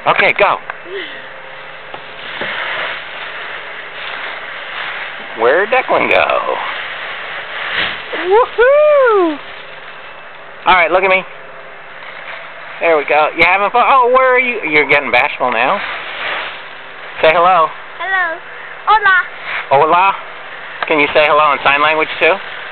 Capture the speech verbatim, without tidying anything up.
Okay, go. Where'd Declan go? Woohoo! Alright, look at me. There we go. You having fun? Oh, where are you? You're getting bashful now? Say hello. Hello. Hola. Hola. Can you say hello in sign language too?